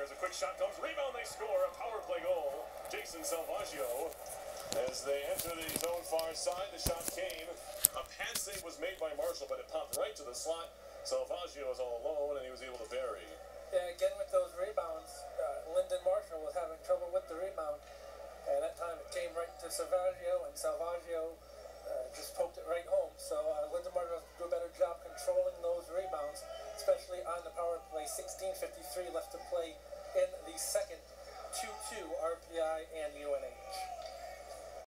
As a quick shot comes, rebound, they score. A power play goal. Jason Salvaggio. As they enter the zone far side, the shot came. A pad save was made by Marshall, but it popped right to the slot. Salvaggio was all alone, and he was able to bury. Yeah, again with those rebounds, Lyndon Marshall was having